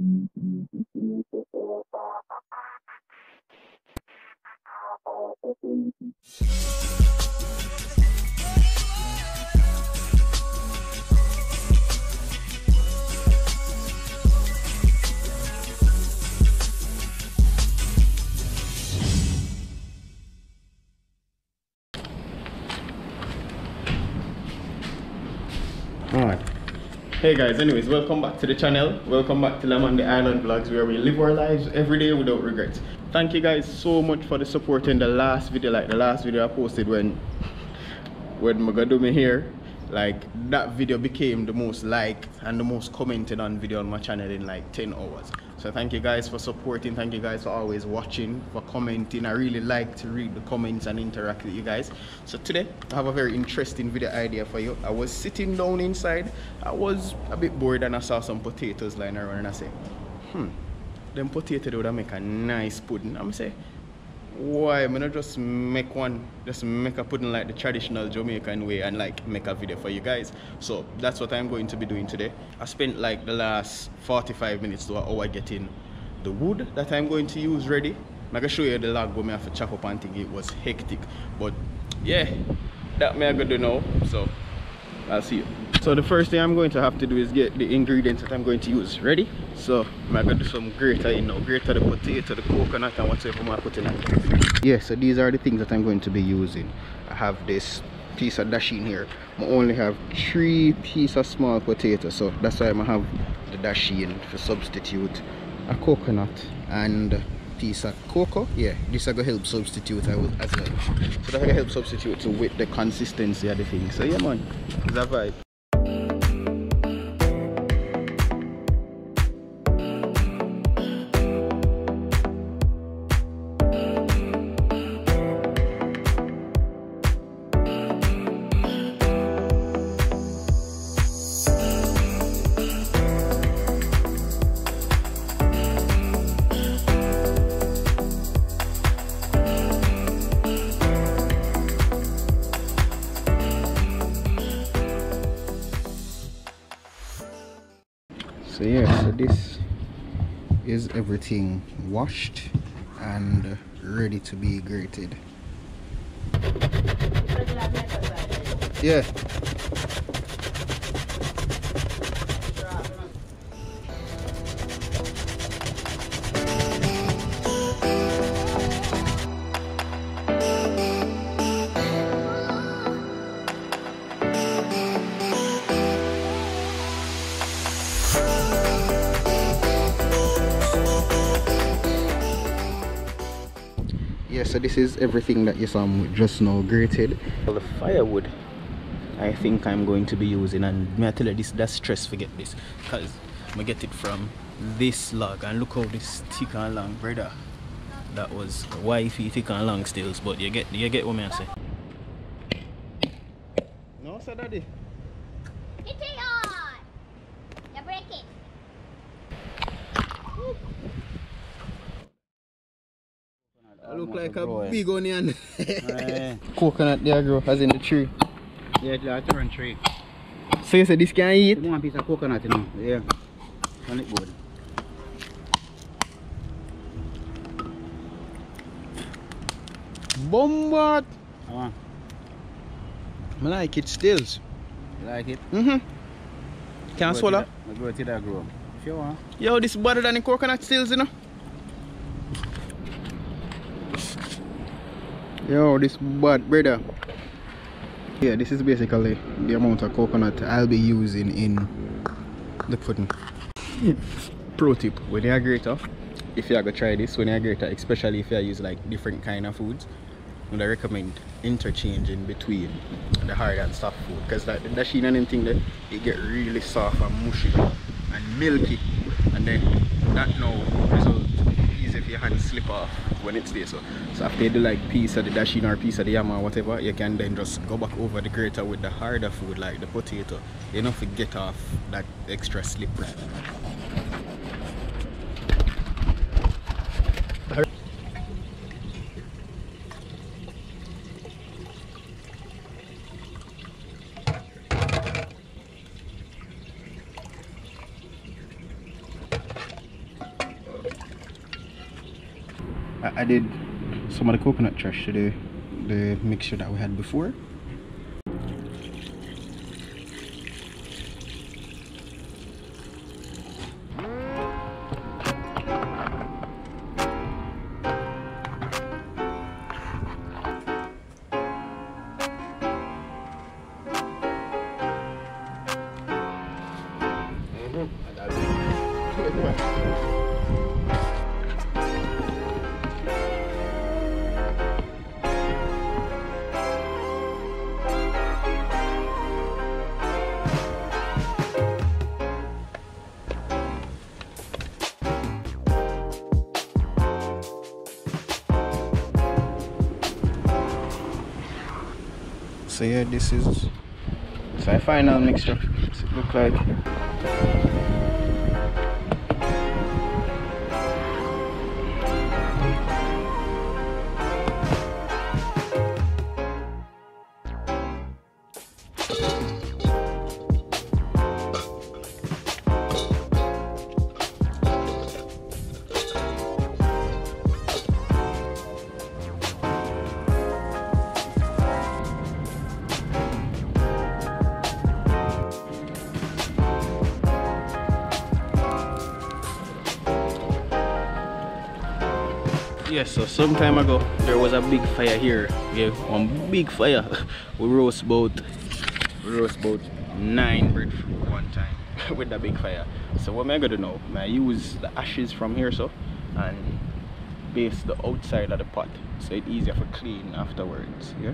Alright. Hey guys, anyways, welcome back to the channel. Welcome back to LaMaNDi Island Vlogs, where we live our lives every day without regrets. Thank you guys so much for the support in the last video. Like the last video I posted when I'm gonna do me hair, like that video became the most liked and the most commented on video on my channel in like 10 hours. So thank you guys for supporting, thank you guys for always watching, for commenting. I really like to read the comments and interact with you guys. So today I have a very interesting video idea for you. I was sitting down inside, I was a bit bored, and I saw some potatoes lying around, and I said, them potatoes would make a nice pudding. I'm say, why am I not just make a pudding like the traditional Jamaican way and like make a video for you guys? So that's what I'm going to be doing today. I spent like the last 45 minutes to an hour getting the wood that I'm going to use ready. I'm gonna show you the log where I have to chop up and think. It was hectic, but yeah, that I'm gonna do now. So I'll see you. So the first thing I'm going to have to do is get the ingredients that I'm going to use ready. So I'm going to do some grater, you know, grater the potato, the coconut, and whatever I'm putting in. Yeah, so these are the things that I'm going to be using. I have this piece of dasheen here. I only have 3 pieces of small potato, so that's why I'm gonna have the dasheen to substitute a coconut and a piece of cocoa. Yeah, this is going to help substitute as well. So that's going to help substitute with the consistency of the thing. So yeah man, it's a vibe. So yeah, so this is everything washed and ready to be grated. Yeah. Yeah, so this is everything that you saw just now grated. The firewood I think I'm going to be using, and may I tell you this, that's stress, forget this, because I get it from this log, and look how this thick and long, brother. That was wifey thick and long stills, but you get what I say. No, sir, daddy. Hit it on! You break it. I look like a big onion. Coconut there grow, as in the tree. Yeah, it's a turn tree. So you said this can eat? One piece of coconut, you know. Yeah. And it good. Bombard! I like it stills. You like it? Can I swallow? I grow it till I grow. If you want. Yo, this better than the coconut stills, you know? Yo, this bad, brother. Yeah, this is basically the amount of coconut I'll be using in the pudding. Pro tip, when you grate off, if you are gonna try this, when you grate, especially if you use like different kind of foods, I recommend interchanging between the hard and soft food, because like the dasheen and anything there, it get really soft and mushy and milky, and then that now results easy if your hands slip off when it's there. So after you do like piece of the dasheen or piece of the yam or whatever, you can then just go back over the grater with the harder food like the potato. You don't forget off that extra slip. I added some of the coconut trash to the mixture that we had before. So yeah, this is my final mixture. What's it look like? Yes, so some time ago there was a big fire here. Yeah, one big fire. we roast about 9 breadfruit one time with the big fire. So what am I gonna do now? I use the ashes from here so and base the outside of the pot so it's easier for clean afterwards. Yeah.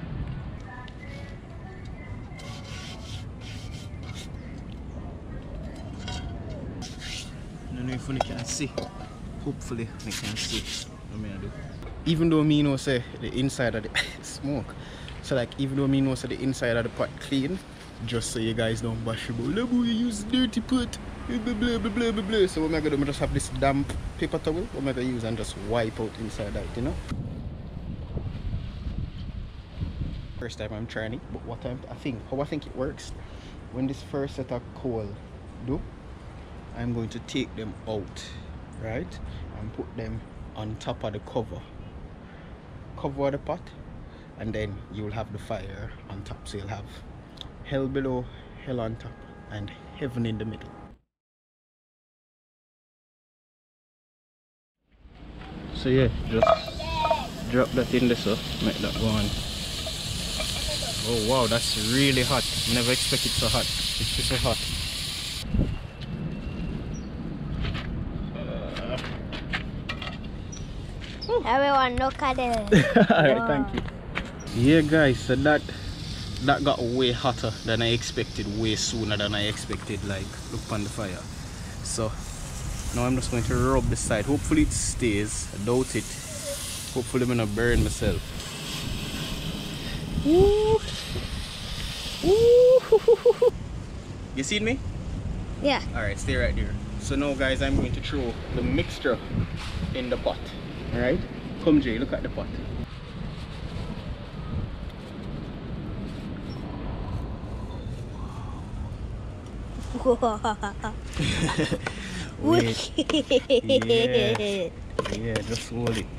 I don't know if you can see. Hopefully we can see. Even though me know say the inside of the smoke, so like even though me know say the inside of the pot clean, just so you guys don't bash about you use dirty pot, blah blah blah blah blah blah. So what am I gonna do? I just have this damp paper towel what am I gonna use and just wipe out inside that, you know. First time I'm trying it, but I think it works. When this first set of coal do, I'm going to take them out, right, and put them on top of the cover of the pot, and then you'll have the fire on top, so you'll have hell below, hell on top, and heaven in the middle. So yeah, just drop that in there, so make that go on. Oh wow, that's really hot. I never expected so hot. It's so hot. Everyone look at it. Alright, thank you. Yeah guys, so that got way hotter than I expected, way sooner than I expected. Like, look on the fire. So now I'm just going to rub the side. Hopefully it stays. I doubt it. Hopefully I'm gonna burn myself. Woo. Woo. You seen me? Yeah. Alright, stay right there. So now guys, I'm going to throw the mixture in the pot. Alright? Come Jay, look at the pot. Wait. Yeah, just hold it.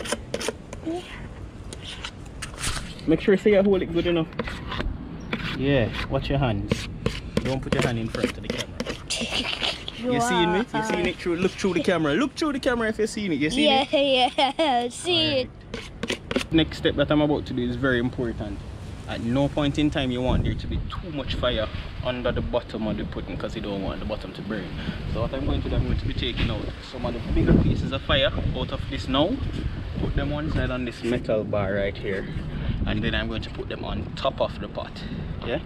Make sure you hold it good enough. Yeah, watch your hands. Don't put your hand in front of the camera. You seeing me? You seeing it? Look through the camera. Look through the camera if you're seeing it. You see it? Yeah, see it. Next step that I'm about to do is very important. At no point in time you want there to be too much fire under the bottom of the pudding, because you don't want the bottom to burn. So what I'm going to do, I'm going to be taking out some of the bigger pieces of fire out of this now. Put them one side on this metal bar right here. And then I'm going to put them on top of the pot. Yeah?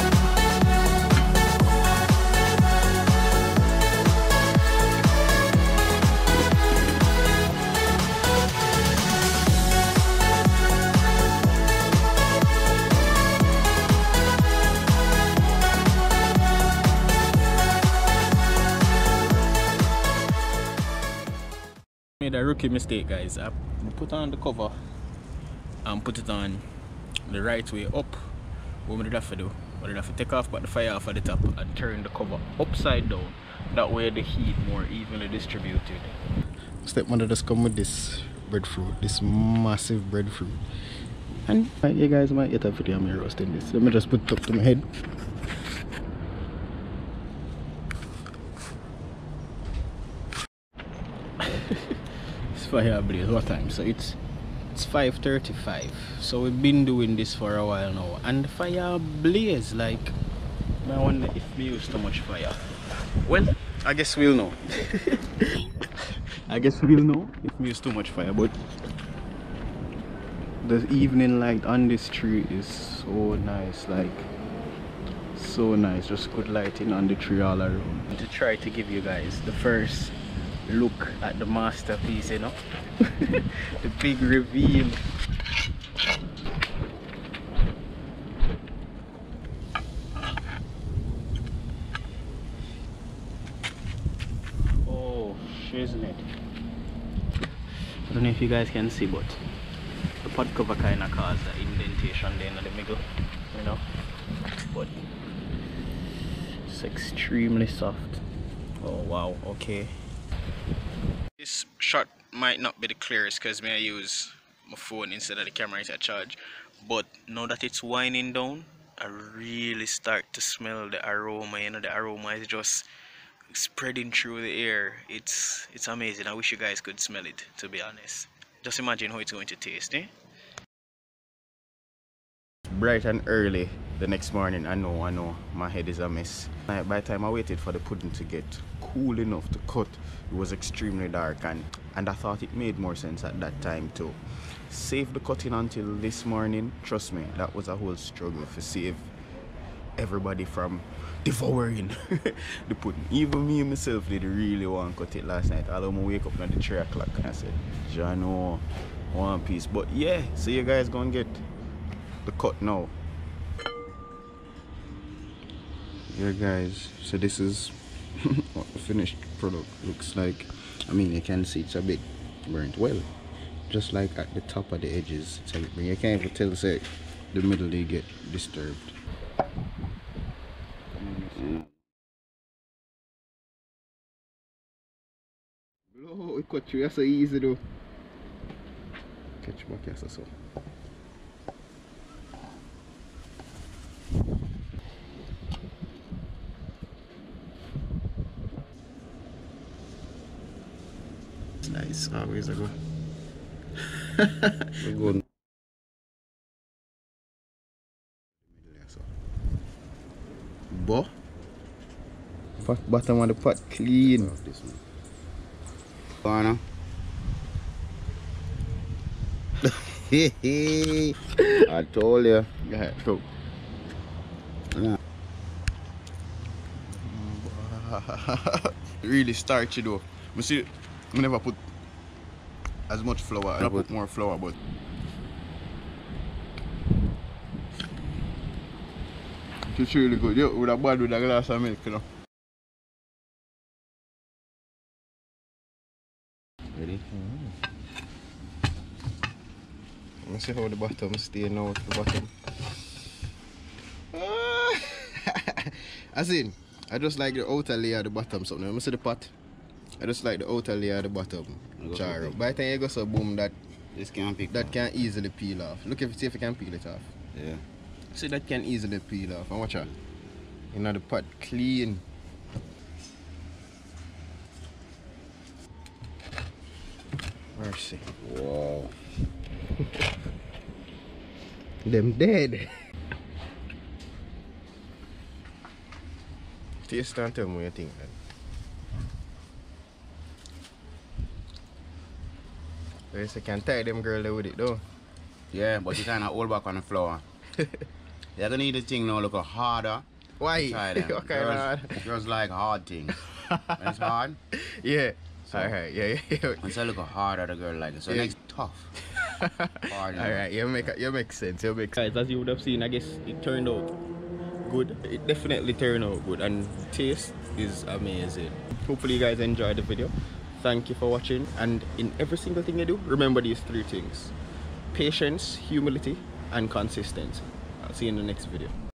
Made a rookie mistake, guys. I put on the cover and put it on the right way up. What we have to do? We have to take off but the fire off at the top and turn the cover upside down. That way the heat more evenly distributed. Step one just come with this breadfruit, this massive breadfruit. And you guys might get a video of me roasting this. Let me just put it up to my head. It's fire blaze. What time? So it's 5:35. So we've been doing this for a while now, and the fire blaze. Like, I wonder if we use too much fire. Well, I guess we'll know. I guess we'll know if we use too much fire. But the evening light on this tree is so nice. Like, so nice. Just good lighting on the tree all around. To try to give you guys the first look at the masterpiece, you know. The big reveal. Oh, isn't it? I don't know if you guys can see, but the pot cover kind of caused the indentation there in the middle, you know. But it's extremely soft. Oh wow, okay. This shot might not be the clearest because I use my phone instead of the camera is at charge, but now that it's winding down, I really start to smell the aroma. You know, the aroma is just spreading through the air. It's amazing. I wish you guys could smell it, to be honest. Just imagine how it's going to taste, eh? Bright and early the next morning. I know my head is a mess. By the time I waited for the pudding to get cool enough to cut, it was extremely dark, and I thought it made more sense at that time to save the cutting until this morning. Trust me, that was a whole struggle to save everybody from devouring the pudding. Even me myself did really want to cut it last night. Although I wake up at the 3 o'clock and I said, Jano, one piece. But yeah, so you guys gonna get the cut now. Yeah guys, so this is what the finished product looks like. I mean, you can see it's a bit burnt. Well, just like at the top of the edges, it's a bit burnt. You can't even tell, say, the middle they get disturbed. Blow, it cut through, that's so easy though. Catch back here, so. Nice, always a good. Good. Bo, bottom of the pot clean. This one. I told you. Go ahead, go. Yeah. Really starchy though. You see, I never put as much flour. I put more flour, but it's really good. You would have bad with a glass of milk, you know. Ready? Let me see how the bottom stay now. The bottom. As in, I just like the outer layer at the bottom. So let me see the pot. I just like the outer layer at the bottom. Char up. By the time you go so boom, that this can pick that off. Can easily peel off. Look, if see if you can peel it off. Yeah. See, that can easily peel off. And watch out. You know the pot clean. Mercy. Wow. Them dead. Taste and tell me what you think then. Yes, you can tie them girl there with it though. Yeah, but you kind of hold back on the flour. You're gonna need the thing now look harder. Why? Try them. What kind of hard? Girls like hard things. When it's hard. Yeah. So, alright, yeah. Once I look harder, the girl like it. So yeah. Next tough. Alright, you make sense. You make sense. Guys, as you would have seen, I guess it turned out good. It definitely turned out good, and the taste is amazing. Hopefully you guys enjoyed the video. Thank you for watching, and in every single thing you do, remember these 3 things: patience, humility, and consistency. I'll see you in the next video.